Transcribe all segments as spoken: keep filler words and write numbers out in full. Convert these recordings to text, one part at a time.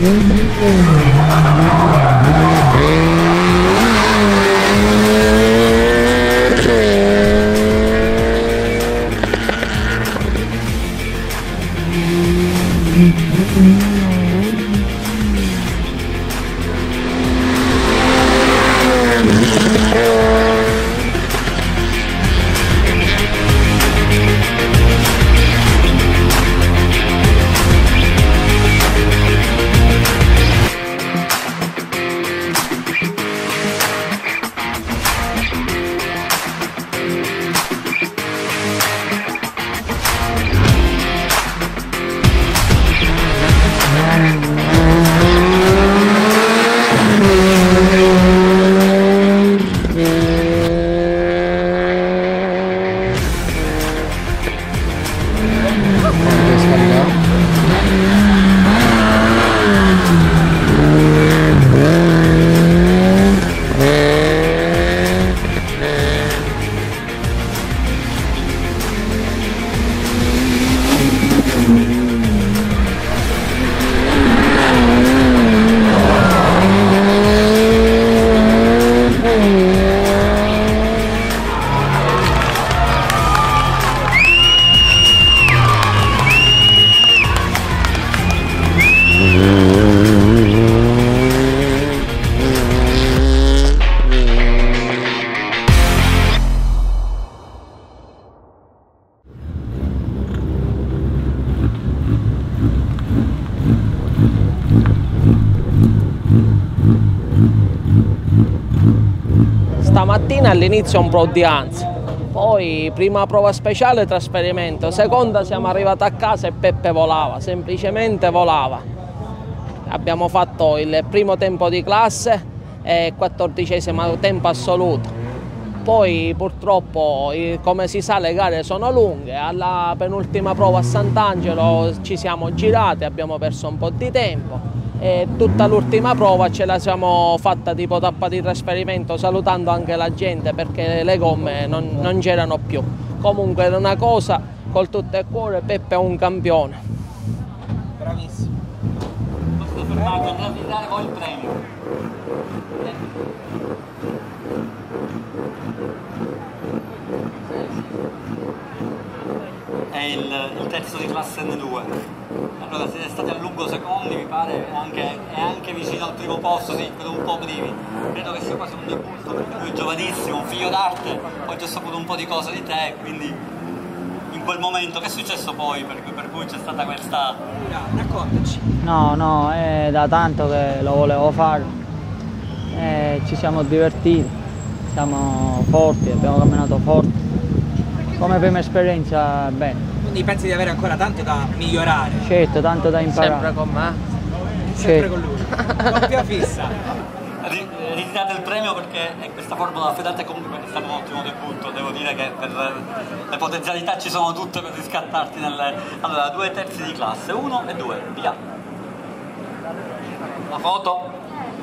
Stamattina all'inizio un po' di ansia, poi prima prova speciale trasferimento, seconda siamo arrivati a casa e Peppe volava, semplicemente volava. Abbiamo fatto il primo tempo di classe e quattordicesimo tempo assoluto. Poi purtroppo, come si sa, le gare sono lunghe, alla penultima prova a Sant'Angelo ci siamo girati, abbiamo perso un po' di tempo. E tutta l'ultima prova ce la siamo fatta tipo tappa di trasferimento, salutando anche la gente perché le gomme non, non c'erano più. Comunque è una cosa, col tutto il cuore, Peppe è un campione. Bravissimo. Questo fermato, andate a dare voi il premio. È il, il terzo di classe N due. Allora siete stati a lungo secondi, mi pare, è anche, è anche vicino al primo posto, sì, quello un po' primi. Credo che sia quasi un debutto, perché lui è giovanissimo, un figlio d'arte, poi ti ho saputo un po' di cose di te, quindi in quel momento che è successo poi per, per cui c'è stata questa... Raccontaci. No, no, è da tanto che lo volevo fare, e ci siamo divertiti, siamo forti, abbiamo camminato forti. Come prima esperienza, bene. Quindi pensi di avere ancora tanto da migliorare? Certo, tanto da imparare. Sempre con me? Sempre Certo. con lui. Doppia fissa. Ritirate il premio perché questa formula affidata comunque è stato un ottimo debutto, devo dire che per le potenzialità ci sono tutte per riscattarti nelle... Allora, due terzi di classe, uno e due, via. La foto.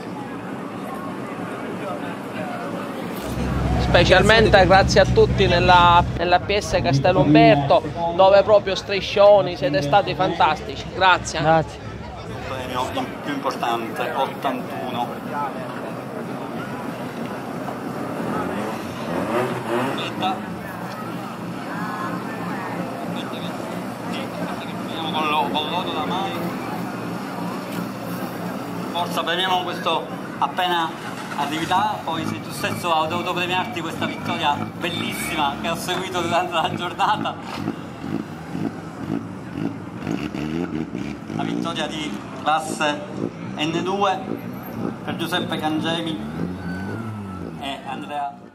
Specialmente grazie a tutti nella, nella P S Castelumberto, dove proprio striscioni, siete stati fantastici, grazie. Grazie. Il premio più importante, ottantuno. Aspetta. Premiamo con l'oro da mai. Forza, premiamo questo appena attività, poi sei tu stesso ho dovuto premiarti questa vittoria bellissima che ho seguito durante la giornata, la vittoria di classe N due per Giuseppe Cangemi e Andrea